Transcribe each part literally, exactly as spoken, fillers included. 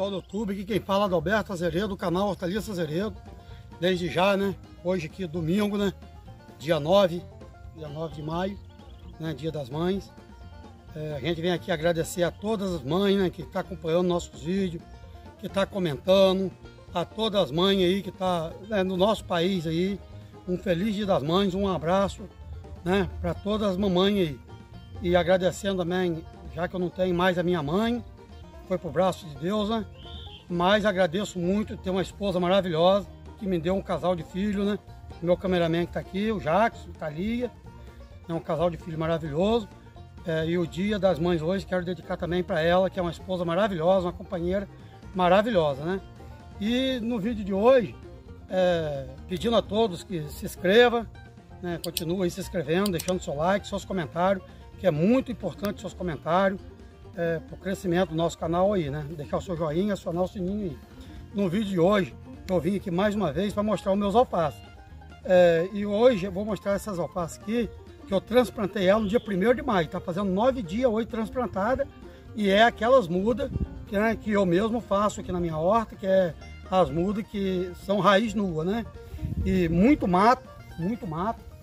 pessoal do YouTube, aqui quem fala é Adalberto Azeredo, do canal Hortaliça Azeredo. Desde já, né? Hoje aqui domingo, né? Dia nove, dia nove de maio, né? Dia das Mães. É, a gente vem aqui agradecer a todas as mães, né? Que estão tá acompanhando nossos vídeos, que está comentando, a todas as mães aí que estão tá, né, no nosso país aí. Um feliz Dia das Mães, um abraço, né? Para todas as mamães aí. E agradecendo também, já que eu não tenho mais a minha mãe, foi pro braço de Deus, né? Mas agradeço muito ter uma esposa maravilhosa, que me deu um casal de filhos, né? Meu cameraman que está aqui, o Jackson, Thalia, é um casal de filhos maravilhoso. É, e o Dia das Mães hoje quero dedicar também para ela, que é uma esposa maravilhosa, uma companheira maravilhosa, né? E no vídeo de hoje, é, pedindo a todos que se inscrevam, né? Continue aí se inscrevendo, deixando seu like, seus comentários, que é muito importante seus comentários. É, para o crescimento do nosso canal aí, né? Deixar o seu joinha, acionar o sininho aí. No vídeo de hoje, eu vim aqui mais uma vez para mostrar os meus alfaces. É, e hoje eu vou mostrar essas alfaces aqui, que eu transplantei ela no dia primeiro de maio. Tá fazendo nove dias hoje transplantada. E é aquelas mudas que, né, que eu mesmo faço aqui na minha horta, que é as mudas que são raiz nua, né? E muito mato, muito mato.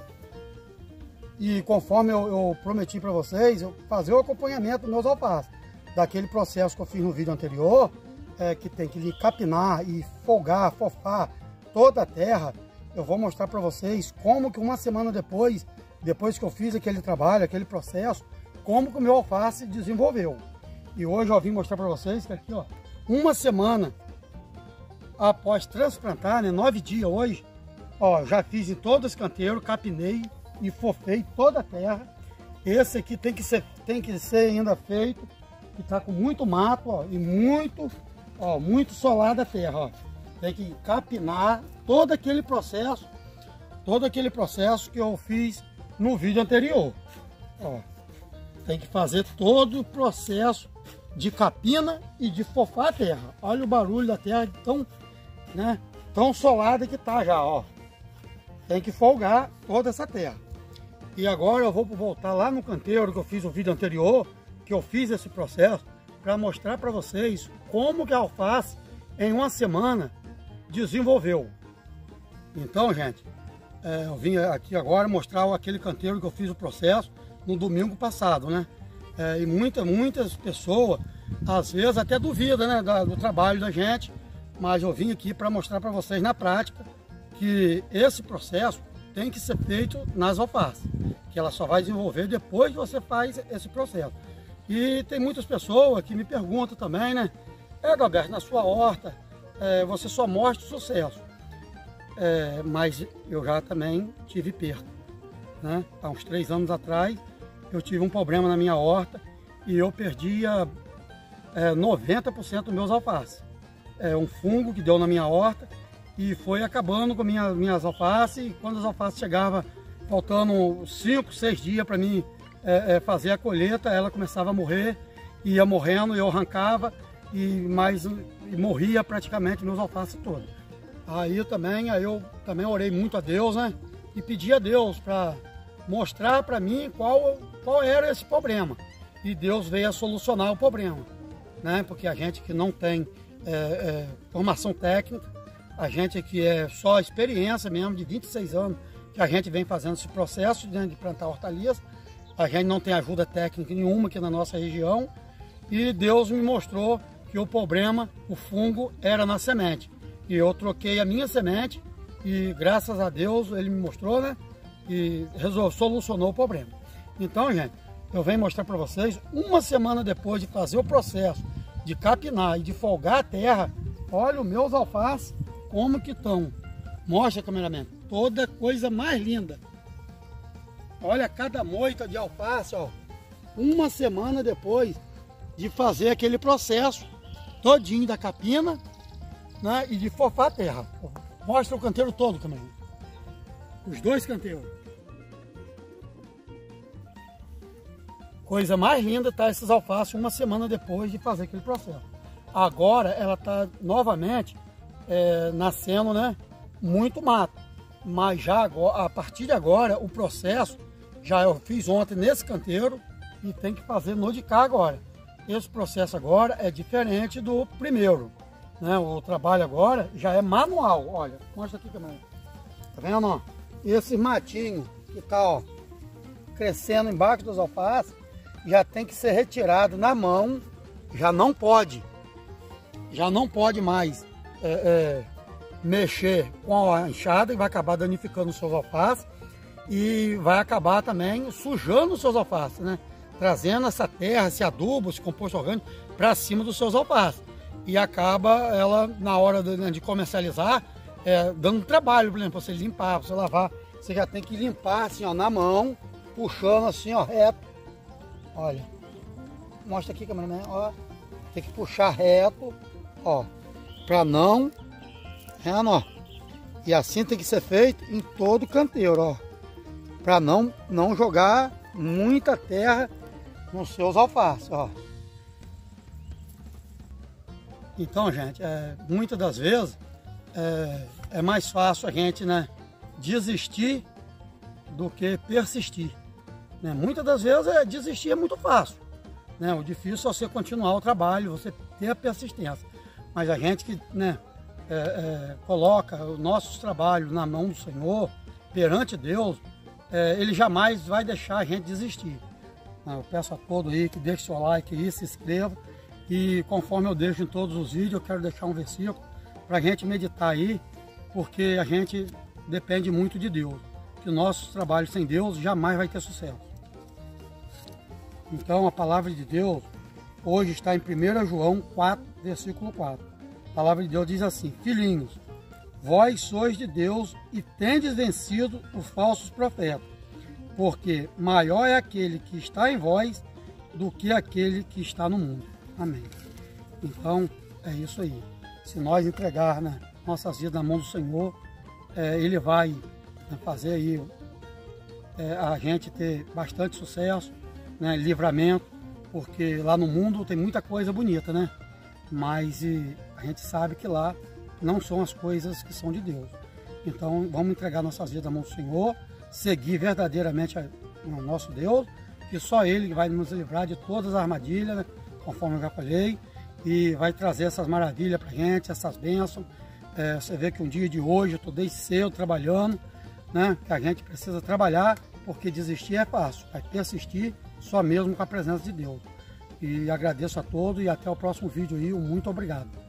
E conforme eu, eu prometi para vocês, eu fazer o acompanhamento dos meus alfaces. Daquele processo que eu fiz no vídeo anterior, é, que tem que capinar e folgar, fofar toda a terra. Eu vou mostrar para vocês como que uma semana depois, depois que eu fiz aquele trabalho, aquele processo, como que o meu alface desenvolveu. E hoje eu vim mostrar para vocês que aqui, ó, uma semana após transplantar, né, nove dias hoje, ó, já fiz em todo esse canteiro, capinei e fofei toda a terra. Esse aqui tem que ser, tem que ser ainda feito, que tá com muito mato, ó, e muito, ó, muito solada a terra, ó. Tem que capinar todo aquele processo, todo aquele processo que eu fiz no vídeo anterior, ó. Tem que fazer todo o processo de capina e de fofar a terra. Olha o barulho da terra tão, né, tão solada que tá já, ó. Tem que folgar toda essa terra. E agora eu vou voltar lá no canteiro que eu fiz o vídeo anterior, que eu fiz esse processo, para mostrar para vocês como que a alface em uma semana desenvolveu. Então, gente, é, eu vim aqui agora mostrar aquele canteiro que eu fiz o processo no domingo passado, né? É, e muitas, muitas pessoas, às vezes até duvidam, né, da, do trabalho da gente, mas eu vim aqui para mostrar para vocês na prática que esse processo tem que ser feito nas alfaces, que ela só vai desenvolver depois que você faz esse processo. E tem muitas pessoas que me perguntam também, né? É, Adalberto, na sua horta, é, você só mostra o sucesso. É, mas eu já também tive perda, né? Há uns três anos atrás, eu tive um problema na minha horta e eu perdia é, noventa por cento dos meus alfaces. É um fungo que deu na minha horta, e foi acabando com minha, minhas alfaces. E quando as alfaces chegavam, faltando cinco, seis dias para mim é, é, fazer a colheita, ela começava a morrer, ia morrendo, e eu arrancava, e, mais, e morria praticamente meus alfaces todos. Aí eu também, aí eu também orei muito a Deus, né? E pedi a Deus para mostrar para mim qual, qual era esse problema. E Deus veio a solucionar o problema, né? Porque a gente que não tem é, é, formação técnica, a gente que é só experiência mesmo, de vinte e seis anos, que a gente vem fazendo esse processo de plantar hortaliças. A gente não tem ajuda técnica nenhuma aqui na nossa região. E Deus me mostrou que o problema, o fungo, era na semente. E eu troquei a minha semente e graças a Deus ele me mostrou, né? E resolveu, solucionou o problema. Então, gente, eu venho mostrar para vocês, uma semana depois de fazer o processo de capinar e de folgar a terra, olha os meus alfaces, como que estão. Mostra, cameraman, toda coisa mais linda. Olha cada moita de alface, ó. Uma semana depois de fazer aquele processo todinho da capina, né, e de fofar a terra. Mostra o canteiro todo, cameraman. Os dois canteiros. Coisa mais linda tá esses alfaces uma semana depois de fazer aquele processo. Agora ela tá novamente É, nascendo, né, muito mato, mas já agora, a partir de agora o processo já eu fiz ontem nesse canteiro e tem que fazer no de cá agora. esse processo agora é diferente do primeiro, né? O trabalho agora já é manual. Olha, mostra aqui também. Tá vendo, ó? Esse matinho que tá, ó, crescendo embaixo dos alfaces, já tem que ser retirado na mão. Já não pode, já não pode mais é, é, mexer com a enxada, e vai acabar danificando os seus alfaces e vai acabar também sujando os seus alfaces, né? Trazendo essa terra, esse adubo, esse composto orgânico para cima dos seus alfaces. E acaba ela, na hora de, de comercializar, é, dando trabalho, por exemplo, você limpar, você lavar. Você já tem que limpar assim, ó, na mão, puxando assim, ó, reto. Olha, mostra aqui, cameraman, ó. Tem que puxar reto, ó, para não, é, ó. E assim tem que ser feito em todo canteiro, ó, para não, não jogar muita terra nos seus alfaces, ó. Então, gente, é, muitas das vezes é, é mais fácil a gente, né, desistir do que persistir, né? Muitas das vezes é, desistir é muito fácil, né? O difícil é você continuar o trabalho, você ter a persistência. Mas a gente que, né, é, é, coloca os nossos trabalhos na mão do Senhor, perante Deus, é, Ele jamais vai deixar a gente desistir. Eu peço a todos aí que deixe seu like aí, se inscreva. E conforme eu deixo em todos os vídeos, eu quero deixar um versículo para a gente meditar aí, porque a gente depende muito de Deus. Que o nosso trabalho sem Deus jamais vai ter sucesso. Então a palavra de Deus hoje está em primeiro João quatro, versículo quatro. A palavra de Deus diz assim: filhinhos, vós sois de Deus e tendes vencido os falsos profetas, porque maior é aquele que está em vós do que aquele que está no mundo. Amém. Então, é isso aí. Se nós entregar, né, nossas vidas na mão do Senhor, é, Ele vai, né, fazer aí é, a gente ter bastante sucesso, né, livramento, porque lá no mundo tem muita coisa bonita, né? Mas e, a gente sabe que lá não são as coisas que são de Deus. Então, vamos entregar nossas vidas na mão do Senhor, seguir verdadeiramente o nosso Deus, que só Ele vai nos livrar de todas as armadilhas, né, conforme eu já falei, e vai trazer essas maravilhas para a gente, essas bênçãos. É, você vê que um dia de hoje eu estou desde cedo trabalhando, né? Que a gente precisa trabalhar, porque desistir é fácil, vai persistir só mesmo com a presença de Deus. E agradeço a todos e até o próximo vídeo aí, muito obrigado.